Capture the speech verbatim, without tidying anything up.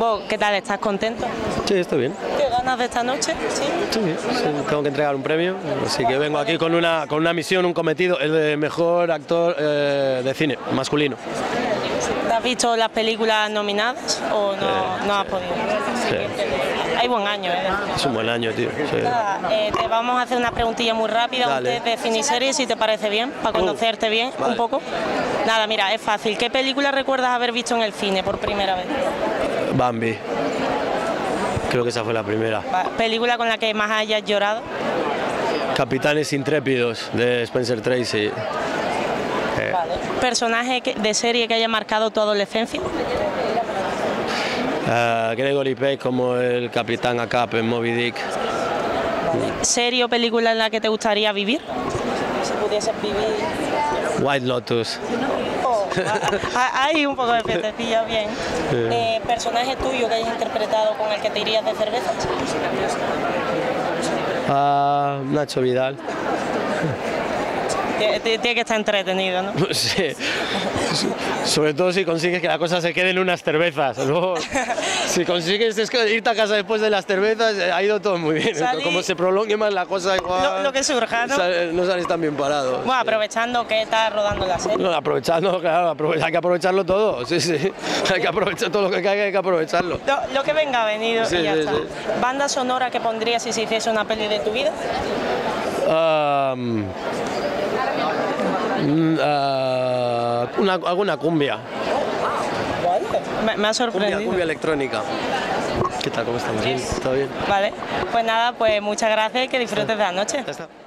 Bueno, ¿qué tal? ¿Estás contento? Sí, estoy bien. ¿Qué ganas de esta noche? Sí. Sí, sí, tengo que entregar un premio, así que vengo aquí con una, con una misión, un cometido, el de mejor actor eh, de cine masculino. ¿Te has visto las películas nominadas o no, Eh, no has sí. podido? Sí. Hay buen año, ¿eh? Es un buen año, tío. Sí. Nada, eh, te vamos a hacer una preguntilla muy rápida, un Dale. test de cine y series, si te parece bien, para Uh, conocerte bien vale. un poco. Nada, mira, es fácil. ¿Qué película recuerdas haber visto en el cine por primera vez? Bambi. Creo que esa fue la primera. Va, ¿película con la que más hayas llorado? Capitanes Intrépidos, de Spencer Tracy. Eh, Vale. ¿Personaje que- de serie que haya marcado tu adolescencia? eh, Gregory Peck como el Capitán Ahab en Moby Dick. ¿Serie o película en la que te gustaría vivir? Si pudieses vivir... White Lotus. Oh, ah, hay un poco de pececillo, bien. Eh, ¿Personaje tuyo que hayas interpretado con el que te irías de cerveza? Ah, Nacho Vidal. Tiene tiene que estar entretenido, ¿no? Sí. Sobre todo si consigues que la cosa se quede en unas cervezas. Luego, si consigues es que irte a casa después de las cervezas, eh, ha ido todo muy bien. Salí- Como se prolongue más la cosa, igual Lo, lo que surja, ¿no? sal- no sales tan bien parado. Bueno, aprovechando que estás rodando la serie. No, aprovechando, claro, aprove- hay que aprovecharlo todo, sí, sí. Hay que aprovechar todo lo que caiga, hay que aprovecharlo. Lo, lo que venga ha venido Sí, y ya sí, está. sí. ¿Banda sonora que pondrías si se hiciese una peli de tu vida? Um, mm, ah, una, alguna cumbia, Me, me ha cumbia, sorprendido. cumbia electrónica. ¿Qué tal? ¿Cómo estamos? ¿Bien? ¿Todo bien? Vale, pues nada, pues muchas gracias y que disfrutes de la noche. Ya está.